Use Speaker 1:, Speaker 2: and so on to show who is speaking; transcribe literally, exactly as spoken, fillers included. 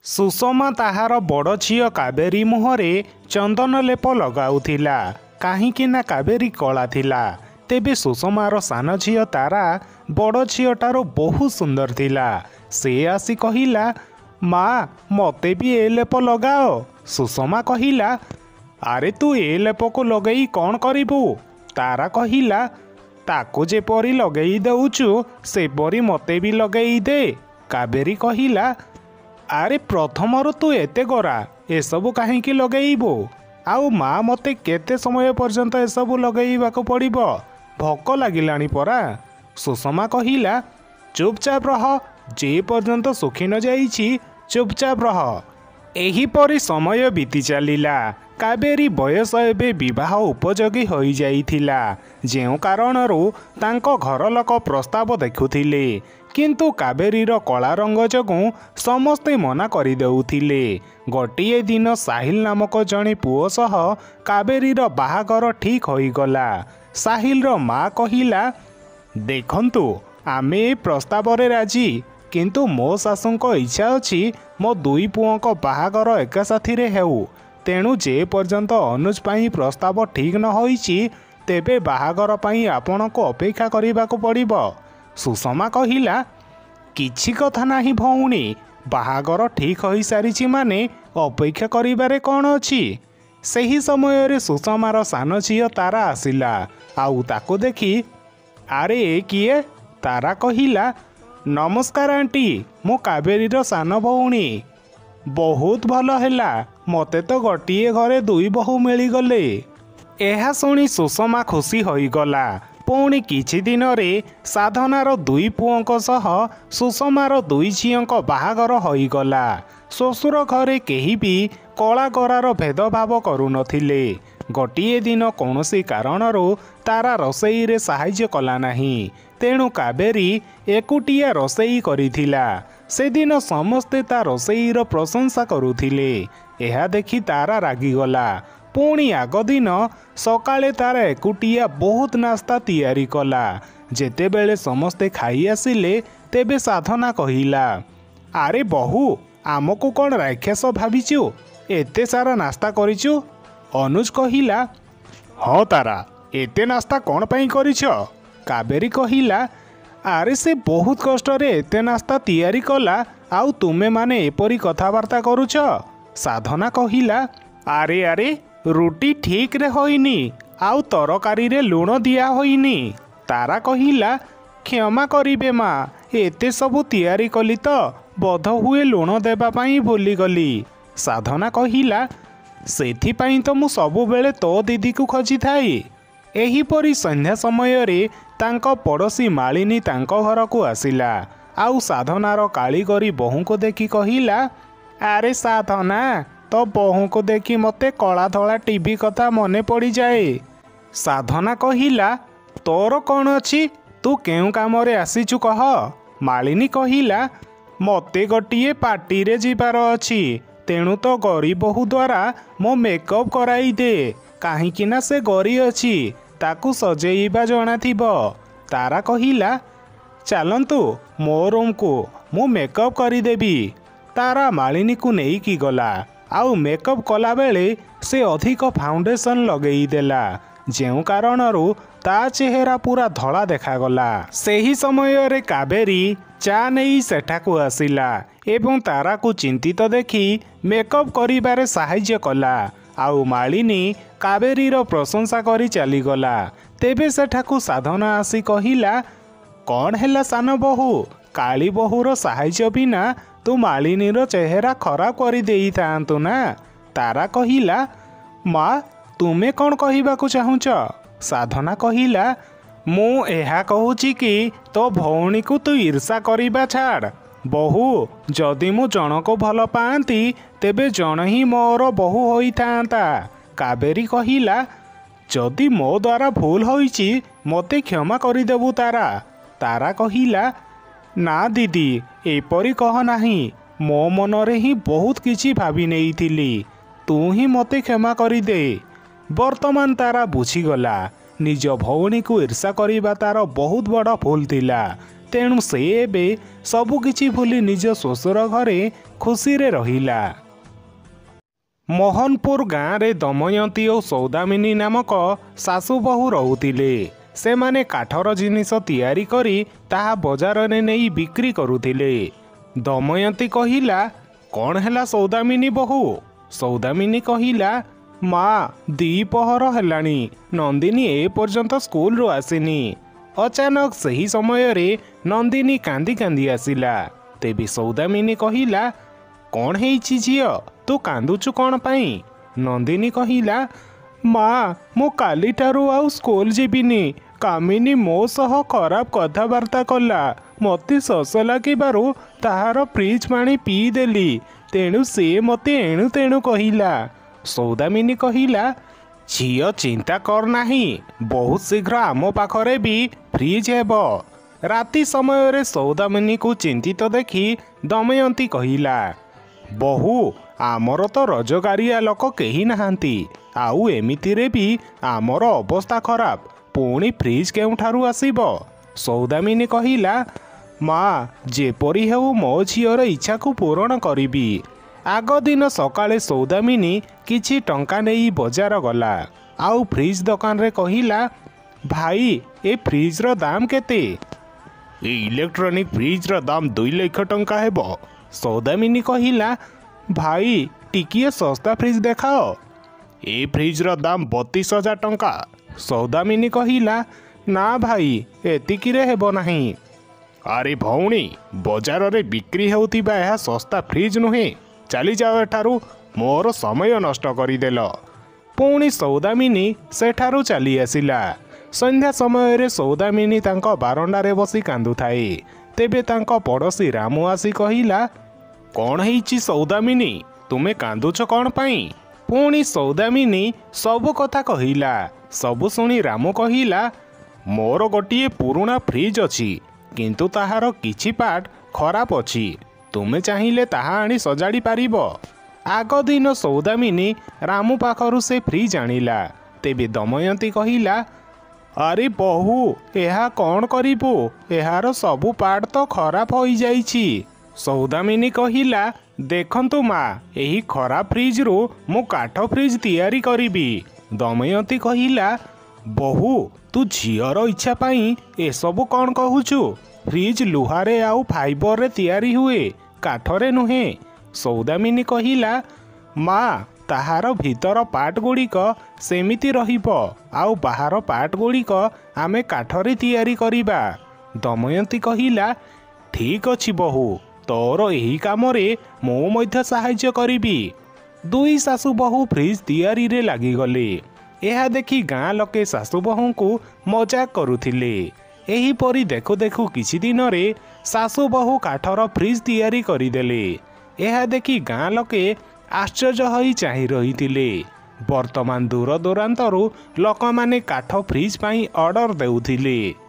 Speaker 1: सुषमा ताहार बड़ झील कावेरी मुहरे चंदन लेप लगाउथिला काहींकि ना कावेरी कला थिला। तेबे सुषमार सान झील तारा बड़ झीलटार बहुत सुंदर थिला। से आसी कहिला, माँ मते भी ए लेप लगाओ। सुषमा कहिला, अरे तू ए लेप को लगई कौन करिबू? तारा कहिला, ताकू जेपरी लगई देउचु सेपरी मते भी लगई दे। कावेरी कहिला, अरे प्रथमरु तू एते गोरा एसबु काहींकि लगेइबो? आउ माँ मते केते समय पर्यंत एसबु लगेइबाको पड़िबो? भोक लागिलाणी परा। सुषमा कहिला, चुपचाप रह, जे पर्यंत सुखी न जाइछि चुपचाप रह। एहीपरि समय बीती चलिला। कावेरी बयस एबे विवाह उपयोगी हो जाइथिला, जेउ कारणरू तांको घर लोक प्रस्ताव देखुथिले, किंतु कावेरीर कला रंग जोगु समस्ते मना करि देउथिले। गोटिए दिन साहिल नामक जणे पुओ सह कावेरीर बाहागर ठीक होइगला। साहिलर माँ कहिला, देखंतु आमे ए प्रस्तावरे राजी, किंतु मो शाशुंको इच्छा अछि मो दुई पुओंको बाहागर एका साथीरे हेउ। तेणु जे पर्यंत अनुज पाई प्रस्ताव ठीक न होइछि तेबे बाहागर पाई आपनको अपेक्षा करिबाको पड़िबो। सुषमा कहिला, किछि कथा नाही भौणी, बाहागर ठीक होई सारिछि माने अपेक्षा करिबारे कोन अछि। सेही समय रे सुषमार सान झियो तारा आसिला। आउ ताको देखि, अरे ए किए? तारा कहिला, नमस्कार आंटी, मो कावेरीर सान भौणी। बहुत भल हैला, मते तो गोटिए घरे दुई बहु मिलीगले। एहा सुनी सुषमा खुशी होइगला। पुणी किछि दिन रे साधनार दुई पुओंको सह सुषमार दुई झीओंको बाहागर होइगला। ससुर घरे केही भी कला करार भेदभाव करू नथिले। गोटिए दिन कौनसी कारणरू तारा रोषेई रे साहाय्य कला नाही, तेणु कावेरी एकुटिया रोषेई करिथिला। से दिन समस्ते ता रोषेईर प्रशंसा करुथिले। एहा देखि तारा रागिगला। पुणी आग दिन सकाळे तारा एकुटिया बहुत नास्ता तैयारी कला। जेतेबेले समस्ते खाई आसिले तेबे साधना कहिला, अरे बहु, आमको कौन राक्षस भाविचु? एते सारा नास्ता करिचु? अनुज कहिला, हाँ तारा, एते नास्ता कौन पाई करिछ? कावेरी कहिला, अरे से बहुत कष्ट रे एते नास्ता तैयारी कला, आउ तुमे माने एपरी कथावार्ता करुछ? साधना कहिला, अरे अरे रुटी ठीक रे होइनी, आउ तरकारी रे लुण दिया होइनी। तारा कहिला, क्षमा करिबे माँ, एते सबु तैयारी कली तो बोध हुए लुण देबा पाई भूली गली। साधना कहिला, सेथि पाई तो मु सबु बेले तो दीदी को खोजी थाई। एहीपरि संध्या समय रे तांको पड़ोसी मालिनी तांको घर को आसिला। आउ साधनार कालीगरी बहु को देखि कहिला, अरे साधना, तो बहु को देखि मते कला धला टीवी कथा मने पड़ी जाए। साधना कहिला, तोर कौन अछि? तू केउ काम रे आसीचु कह? मालिनी कहिला, मते गोटिए पार्टी रे जिबार अछि, तेणु तो गरी बहु द्वारा मो मेकअप कराई दे, काहींकि ना से गरी अछि, ताकू सजेइबा जणा थिबो। तारा कहिला, चलंतु मो रूम को, मु मेकअप करिदेबी। तारा मालिनी को नेई की गला। आउ मेकअप कला बेले से अधिक फाउंडेशन लगेई देला, जेउ कारणरू ता चेहरा पूरा धला देखागला। सेही समय रे कावेरी चा नेई सेठाकू आसिला एवं तारा को चिंतित देखि मेकअप करिबारे साहाय्य कला। आउ मालिनी कावेरीर प्रशंसा करी चलीगला। तेबे सेठाकू साधना आसी कहिला, कौन हैला सान बहु? काली बहुर साहाय्य बिना तू मालिनीर चेहरा खराब करी देई थांतु ना। तारा कहिला, माँ तुमे कौन कहिबाकू चाहुच? साधना कहिला, मु एहा कहूची कि तो भौणी को तू ईर्षा करिबा छाड़। बहु, जदि मु जणको भल पाआंती तेबे जण ही मोर बहु होई थांता। कावेरी कहिला, जदि मो द्वारा भूल होईची मते क्षमा करि देबु तारा। तारा कहिला, ना दीदी, एपरी कह नाही, मो मनरे ही बहुत किछि भाबी नेइथिली, तू ही मते क्षमा करि दे। वर्तमान तारा बुझीगला, निज भौणी को ईर्षा करिबा तार बहुत बड़ भूल थिला। तेणु से एबे सबु किछि भूली निज ससुर घरे ଖୁସିରେ ରହିଲା। ମୋହନପୁର ଗାଁରେ ଦମୟନ୍ତୀ ଓ ସୌଦାମିନୀ ନାମକ ଶାଶୁ ବୋହୂ ରହୁଥିଲେ। ସେମାନେ କାଠର ଜିନିଷ ତିଆରି କରି ତାହା ବଜାରରେ ନେଇ ବିକ୍ରି କରୁଥିଲେ। ଦମୟନ୍ତୀ କହିଲା, କ'ଣ ହେଲା ସୌଦାମିନୀ ବୋହୂ? ସୌଦାମିନୀ କହିଲା, ମା ଦ୍ୱିପହର ହେଲାଣି, ନନ୍ଦିନୀ ଏ ପର୍ଯ୍ୟନ୍ତ ସ୍କୁଲରୁ ଆସିନି। ଅଚାନକ ସେହି ସମୟରେ ନନ୍ଦିନୀ କାନ୍ଦି କାନ୍ଦି ଆସିଲା। ତେବେ ସୌଦାମିନୀ କହିଲା, କ'ଣ ହେଇଛି ଝିଅ, ତୁ କାନ୍ଦୁଛୁ କ'ଣ ପାଇଁ? ନନ୍ଦିନୀ କହିଲା, ମା ମୁଁ କାଲିଠାରୁ ଆଉ ସ୍କୁଲ ଯିବିନି। କାମିନୀ ମୋ ସହ ଖରାପ କଥାବାର୍ତ୍ତା କଲା। ମୋତେ ଶୋଷ ଲାଗିବାରୁ ତାହାର ଫ୍ରିଜ୍ ପାଣି ପିଇଦେଲି। ତେଣୁ ସେ ମୋତେ ଏଣୁ ତେଣୁ କହିଲା। ସୌଦାମିନୀ କହିଲା, ଝିଅ ଚିନ୍ତା କର ନାହିଁ, ବହୁତ ଶୀଘ୍ର ଆମ ପାଖରେ ବି ଫ୍ରିଜ୍ ହେବ। ରାତି ସମୟରେ ସୌଦାମିନୀକୁ ଚିନ୍ତିତ ଦେଖି ଦମୟନ୍ତୀ କହିଲା, ବୋହୂ ଆମର ତ ରୋଜଗାରିଆ ଲୋକ କେହି ନାହାନ୍ତି, ଆଉ ଏମିତିରେ ବି ଆମର ଅବସ୍ଥା ଖରାପ, ପୁଣି ଫ୍ରିଜ୍ କେଉଁଠାରୁ ଆସିବ? ସୌଦାମିନୀ କହିଲା, ମା ଯେପରି ହେଉ ମୋ ଝିଅର ଇଚ୍ଛାକୁ ପୂରଣ କରିବି। ଆଗ ଦିନ ସକାଳେ ସୌଦାମିନୀ କିଛି ଟଙ୍କା ନେଇ ବଜାର ଗଲା। ଆଉ ଫ୍ରିଜ୍ ଦୋକାନରେ କହିଲା, ଭାଇ ଏ ଫ୍ରିଜ୍ର ଦାମ କେତେ? ଏ ଇଲେକ୍ଟ୍ରୋନିକ୍ ଫ୍ରିଜ୍ର ଦାମ ଦୁଇ ଲକ୍ଷ ଟଙ୍କା ହେବ। ସୌଦାମିନୀ କହିଲା, ଭାଇ ଟିକିଏ ଶସ୍ତା ଫ୍ରିଜ୍ ଦେଖାଅ। ଏ ଫ୍ରିଜ୍ର ଦାମ ବତିଶ ହଜାର ଟଙ୍କା। ସୌଦାମିନୀ କହିଲା, ନା ଭାଇ ଏତିକିରେ ହେବ ନାହିଁ। ଆରେ ଭଉଣୀ, ବଜାରରେ ବିକ୍ରି ହେଉଥିବା ଏହା ଶସ୍ତା ଫ୍ରିଜ୍ ନୁହେଁ, ଚାଲିଯାଅ ଏଠାରୁ, ମୋର ସମୟ ନଷ୍ଟ କରିଦେଲ। ପୁଣି ସୌଦାମିନୀ ସେଠାରୁ ଚାଲି ଆସିଲା। ସନ୍ଧ୍ୟା ସମୟରେ ସୌଦାମିନୀ ତାଙ୍କ ବାରଣ୍ଡାରେ ବସି କାନ୍ଦୁଥାଏ। ତେବେ ତାଙ୍କ ପଡ଼ୋଶୀ ରାମୁ ଆସି କହିଲା, କ'ଣ ହେଇଛି ସୌଦାମିନୀ, ତୁମେ କାନ୍ଦୁଛ କ'ଣ ପାଇଁ? ପୁଣି ସୌଦାମିନୀ ସବୁ କଥା କହିଲା। ସବୁ ଶୁଣି ରାମୁ କହିଲା, ମୋର ଗୋଟିଏ ପୁରୁଣା ଫ୍ରିଜ୍ ଅଛି, କିନ୍ତୁ ତାହାର କିଛି ପାର୍ଟ ଖରାପ ଅଛି। ତୁମେ ଚାହିଁଲେ ତାହା ଆଣି ସଜାଡ଼ି ପାରିବ। ଆଗ ଦିନ ସୌଦାମିନୀ ରାମୁ ପାଖରୁ ସେ ଫ୍ରିଜ୍ ଆଣିଲା। ତେବେ ଦମୟନ୍ତୀ କହିଲା, ଆରେ ବୋହୂ ଏହା କ'ଣ କରିବୁ? ଏହାର ସବୁ ପାର୍ଟ ତ ଖରାପ ହୋଇଯାଇଛି। ସୌଦାମିନୀ କହିଲା, ଦେଖନ୍ତୁ ମା, ଏହି ଖରାପ ଫ୍ରିଜ୍ରୁ ମୁଁ କାଠ ଫ୍ରିଜ୍ ତିଆରି କରିବି। ଦମୟନ୍ତୀ କହିଲା, ବୋହୂ ତୁ ଝିଅର ଇଚ୍ଛା ପାଇଁ ଏସବୁ କ'ଣ କହୁଛୁ? ଫ୍ରିଜ୍ ଲୁହାରେ ଆଉ ଫାଇବରରେ ତିଆରି ହୁଏ, କାଠରେ ନୁହେଁ। ସୌଦାମିନୀ କହିଲା, ମା ତାହାର ଭିତର ପାର୍ଟ ଗୁଡ଼ିକ ସେମିତି ରହିବ, ଆଉ ବାହାର ପାର୍ଟ ଗୁଡ଼ିକ ଆମେ କାଠରେ ତିଆରି କରିବା। ଦମୟନ୍ତୀ କହିଲା, ଠିକ୍ ଅଛି ବୋହୂ, ତୋର ଏହି କାମରେ ମୁଁ ମଧ୍ୟ ସାହାଯ୍ୟ କରିବି। ଦୁଇ ଶାଶୁ ବୋହୂ ଫ୍ରିଜ୍ ତିଆରିରେ ଲାଗିଗଲେ। ଏହା ଦେଖି ଗାଁ ଲୋକେ ଶାଶୁ ବୋହୂଙ୍କୁ ମଜାକ କରୁଥିଲେ। ଏହିପରି ଦେଖୁ ଦେଖୁ କିଛି ଦିନରେ ଶାଶୁ ବୋହୂ କାଠର ଫ୍ରିଜ୍ ତିଆରି କରିଦେଲେ। ଏହା ଦେଖି ଗାଁ ଲୋକେ ଆଶ୍ଚର୍ଯ୍ୟ ହୋଇ ଚାହିଁ ରହିଥିଲେ। ବର୍ତ୍ତମାନ ଦୂର ଦୂରାନ୍ତରୁ ଲୋକମାନେ କାଠ ଫ୍ରିଜ୍ ପାଇଁ ଅର୍ଡ଼ର ଦେଉଥିଲେ।